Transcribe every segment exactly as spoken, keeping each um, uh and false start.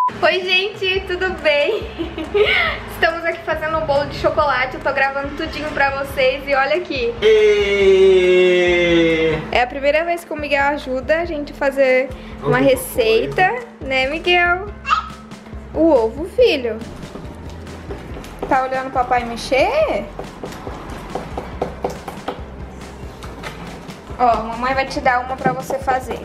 Oi gente, tudo bem? Estamos aqui fazendo um bolo de chocolate. Eu tô gravando tudinho pra vocês e olha aqui. E... É a primeira vez que o Miguel ajuda a gente a fazer uma receita, né, Miguel? O ovo, filho. Tá olhando o papai mexer? Ó, a mamãe vai te dar uma pra você fazer.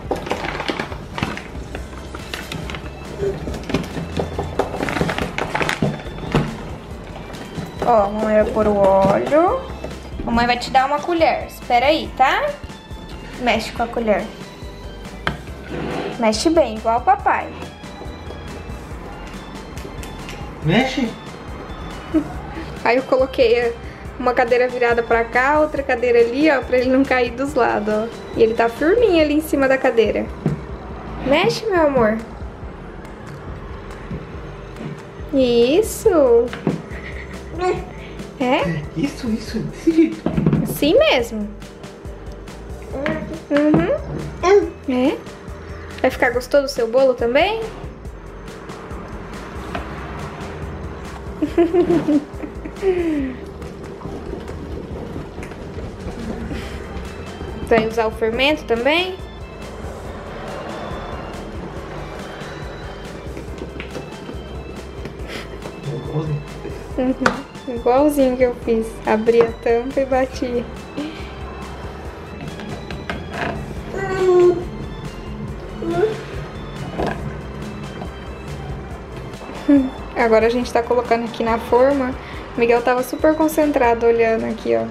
Ó, a mamãe vai pôr o óleo. A mamãe vai te dar uma colher. Espera aí, tá? Mexe com a colher. Mexe bem, igual o papai. Mexe? Aí eu coloquei uma cadeira virada pra cá, outra cadeira ali, ó, pra ele não cair dos lados, ó. E ele tá firminho ali em cima da cadeira. Mexe, meu amor. Isso. É? Isso, isso, desse jeito. Assim mesmo. Uhum. É? Vai ficar gostoso o seu bolo também? Vai usar o fermento também? Uhum. Igualzinho que eu fiz. Abri a tampa e bati. Agora a gente tá colocando aqui na forma. O Miguel tava super concentrado olhando aqui, ó.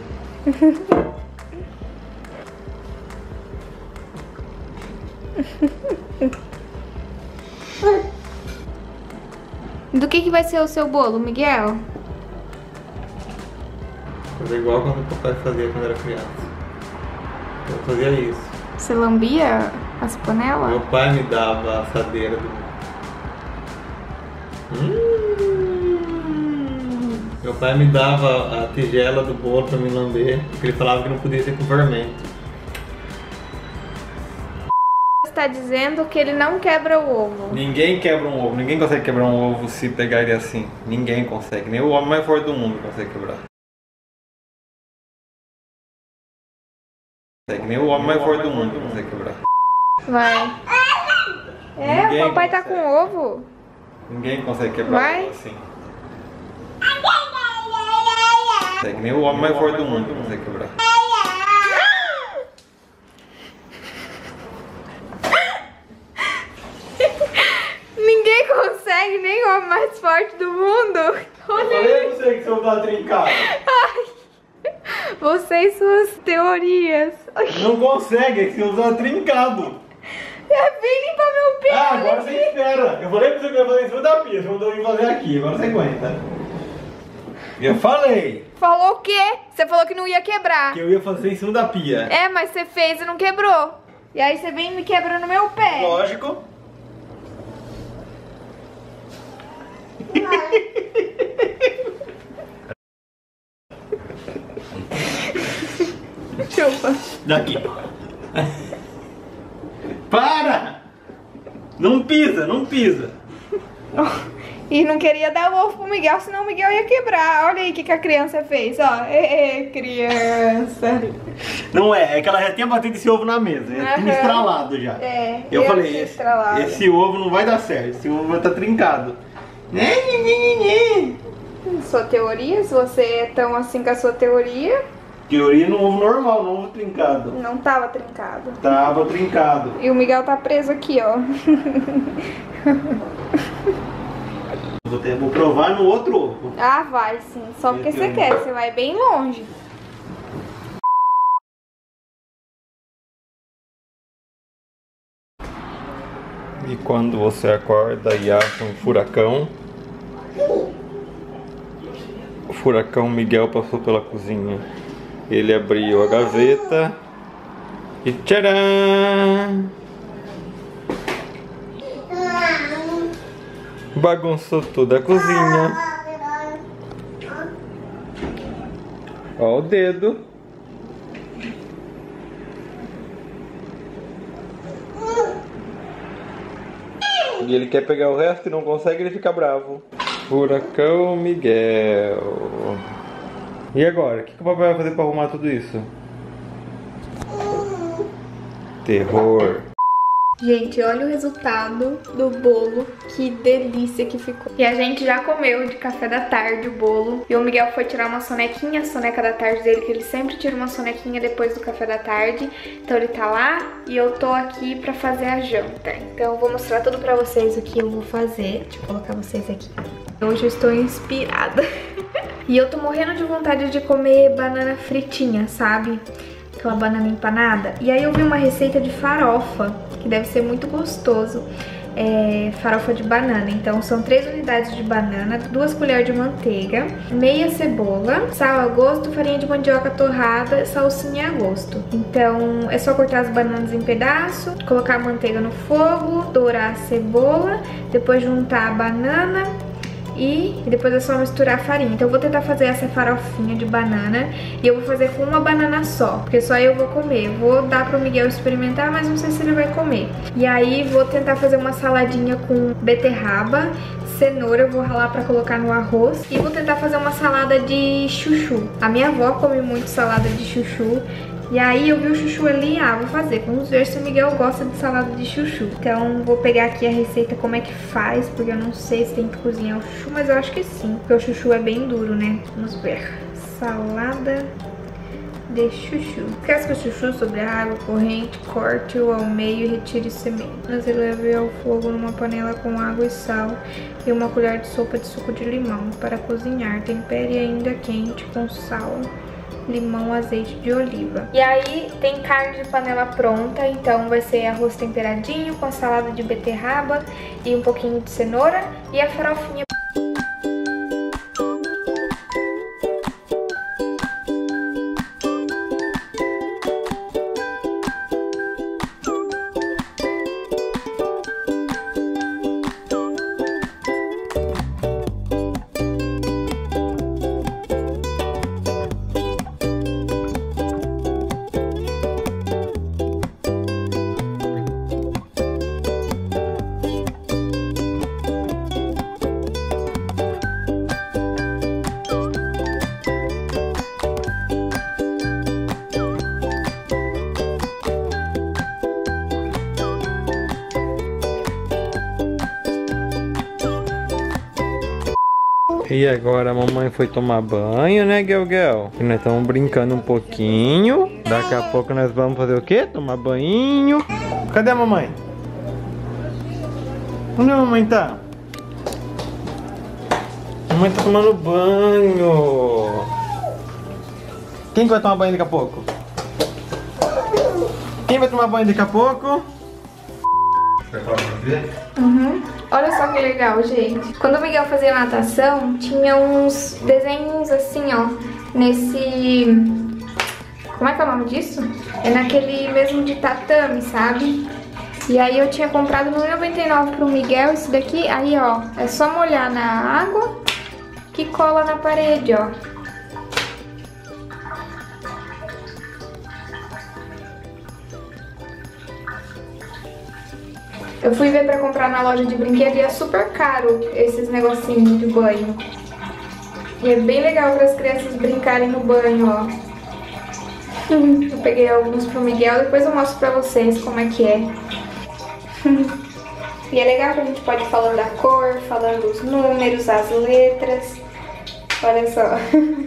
Do que que vai ser o seu bolo, Miguel? Fazer igual quando o papai fazia quando era criança. Eu fazia isso. Você lambia as panelas? Meu pai me dava a assadeira do... Hum. Meu pai me dava a tigela do bolo pra me lamber, porque ele falava que não podia ser com fermento. Está dizendo que ele não quebra o ovo. Ninguém quebra um ovo, ninguém consegue quebrar um ovo se pegar ele assim. Ninguém consegue, nem o homem mais forte do mundo consegue quebrar. Nem o homem mais forte do mundo consegue quebrar. Vai. É, Ninguém o papai tá consegue. com ovo. Ninguém consegue quebrar Vai. um ovo assim. Nem o homem mais forte do mundo consegue quebrar. Ninguém consegue, nem o homem mais forte do mundo. Eu falei pra você que seu ovo tá trincado. Você e suas teorias. Não consegue, é que seu ovo tá trincado. É, vem limpar meu pé. Ah, agora você espera. Eu falei pra você que eu ia fazer em cima da pia, você mandou eu fazer aqui, agora você aguenta. Eu falei Falou o quê? Você falou que não ia quebrar. que eu ia fazer em cima da pia. É, mas você fez e não quebrou. E aí você vem me quebrando no meu pé. Lógico. Chupa. Daqui. Para! Não pisa, não pisa. E não queria dar o ovo pro Miguel, senão o Miguel ia quebrar. Olha aí o que, que a criança fez, ó. Ê, ê, criança. Não é, é que ela já tinha batido esse ovo na mesa, já tinha Aham. estralado já. É, Eu, eu falei, tinha esse, estralado. esse ovo não vai dar certo, esse ovo vai estar trincado. Sua teoria, se você é tão assim com a sua teoria, Teoria no ovo normal, no ovo trincado. não tava trincado. Tava trincado. E o Miguel tá preso aqui, ó. Vou, ter, vou provar no outro ovo. Ah, vai sim. Só porque você quer, você vai bem longe. E quando você acorda e acha um furacão, o furacão Miguel passou pela cozinha. Ele abriu a gaveta e tcharam! Bagunçou toda a cozinha. Ó o dedo. E ele quer pegar o resto e não consegue, ele fica bravo. Furacão Miguel. E agora? O que, que o papai vai fazer pra arrumar tudo isso? Terror. Gente, olha o resultado do bolo, que delícia que ficou. E a gente já comeu de café da tarde o bolo. E o Miguel foi tirar uma sonequinha, a soneca da tarde dele, que ele sempre tira uma sonequinha depois do café da tarde. Então ele tá lá e eu tô aqui pra fazer a janta. Então eu vou mostrar tudo pra vocês o que eu vou fazer. Deixa eu colocar vocês aqui. Hoje eu estou inspirada. E eu tô morrendo de vontade de comer banana fritinha, sabe? Aquela banana empanada. E aí eu vi uma receita de farofa, que deve ser muito gostoso. É, farofa de banana. Então são três unidades de banana, duas colheres de manteiga, meia cebola, sal a gosto, farinha de mandioca torrada, salsinha a gosto. Então é só cortar as bananas em pedaço, colocar a manteiga no fogo, dourar a cebola, depois juntar a banana e depois é só misturar a farinha. Então eu vou tentar fazer essa farofinha de banana e eu vou fazer com uma banana só, porque só eu vou comer. Vou dar pro Miguel experimentar, mas não sei se ele vai comer. E aí vou tentar fazer uma saladinha com beterraba, cenoura, eu vou ralar pra colocar no arroz. E vou tentar fazer uma salada de chuchu. A minha avó come muito salada de chuchu. E aí eu vi o chuchu ali, ah, vou fazer. Vamos ver se o Miguel gosta de salada de chuchu. Então vou pegar aqui a receita, como é que faz, porque eu não sei se tem que cozinhar o chuchu, mas eu acho que sim, porque o chuchu é bem duro, né? Vamos ver. Salada de chuchu. Casca o chuchu sobre a água corrente, corte-o ao meio e retire sementes. E leve ao fogo numa panela com água e sal e uma colher de sopa de suco de limão para cozinhar. Tempere ainda quente com sal, limão, azeite de oliva. E aí tem carne de panela pronta, então vai ser arroz temperadinho com a salada de beterraba e um pouquinho de cenoura e a farofinha. E agora a mamãe foi tomar banho, né, Gel Gel? E nós estamos brincando um pouquinho. Daqui a pouco nós vamos fazer o quê? Tomar banho. Cadê a mamãe? Onde a mamãe tá? A mamãe tá tomando banho. Quem vai tomar banho daqui a pouco? Quem vai tomar banho daqui a pouco? Uhum. Olha só que legal, gente. Quando o Miguel fazia natação, tinha uns desenhos assim, ó, nesse... Como é que é o nome disso? É naquele mesmo de tatame, sabe? E aí eu tinha comprado no noventa e nove pro Miguel esse daqui. Aí, ó, é só molhar na água que cola na parede, ó. Eu fui ver pra comprar na loja de brinquedo e é super caro esses negocinhos de banho. E é bem legal para as crianças brincarem no banho, ó. Eu peguei alguns pro Miguel, depois eu mostro pra vocês como é que é. E é legal que a gente pode ir falando da cor, falando os números, as letras. Olha só.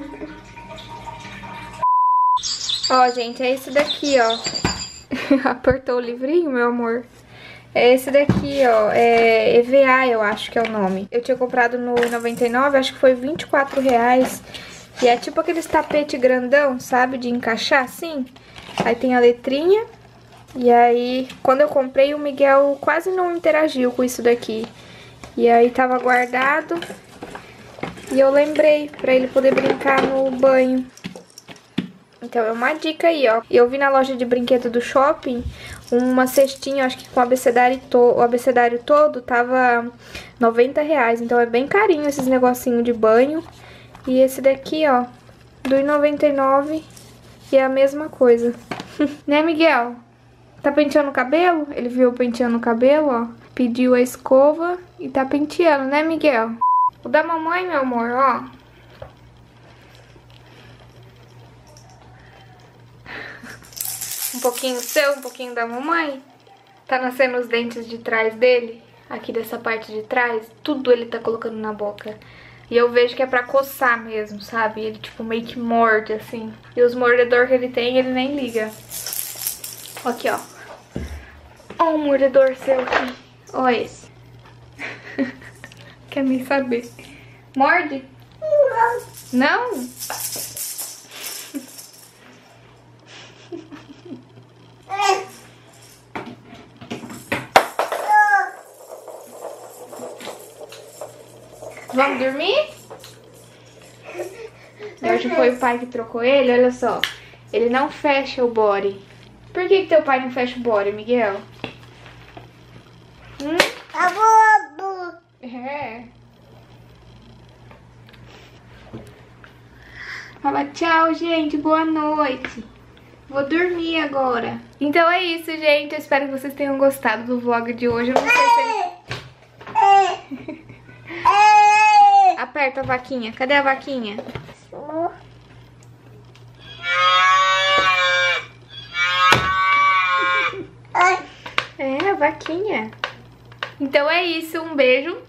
Ó, gente, é esse daqui, ó. Apertou o livrinho, meu amor. É esse daqui, ó, é E V A, eu acho que é o nome. Eu tinha comprado no noventa e nove, acho que foi vinte e quatro reais. E é tipo aqueles tapete grandão, sabe, de encaixar assim. Aí tem a letrinha. E aí, quando eu comprei, o Miguel quase não interagiu com isso daqui. E aí tava guardado. E eu lembrei pra ele poder brincar no banho. Então é uma dica aí, ó. Eu vi na loja de brinquedo do shopping uma cestinha, acho que com o abecedário, to o abecedário todo, tava noventa reais. Então é bem carinho esses negocinhos de banho. E esse daqui, ó, dois reais e noventa e nove centavos e é a mesma coisa. Né, Miguel? Tá penteando o cabelo? Ele viu eu penteando o cabelo, ó. pediu a escova e tá penteando, né, Miguel? O da mamãe, meu amor, ó. Um pouquinho seu, um pouquinho da mamãe. Tá nascendo os dentes de trás dele. Aqui dessa parte de trás. Tudo ele tá colocando na boca. E eu vejo que é pra coçar mesmo, sabe? Ele tipo meio que morde assim. E os mordedores que ele tem, ele nem liga. Aqui, ó. Ó um mordedor seu aqui. Ó esse. Quer nem saber. Morde? Não? Não? Vamos dormir? Hoje foi o pai que trocou ele, olha só. Ele não fecha o body. Por que que teu pai não fecha o body, Miguel? Hum? É. Fala tchau, gente. Boa noite. Vou dormir agora. Então é isso, gente. Eu espero que vocês tenham gostado do vlog de hoje. Eu não sei se ele... Aperta a vaquinha. Cadê a vaquinha? É, a vaquinha. Então é isso. Um beijo.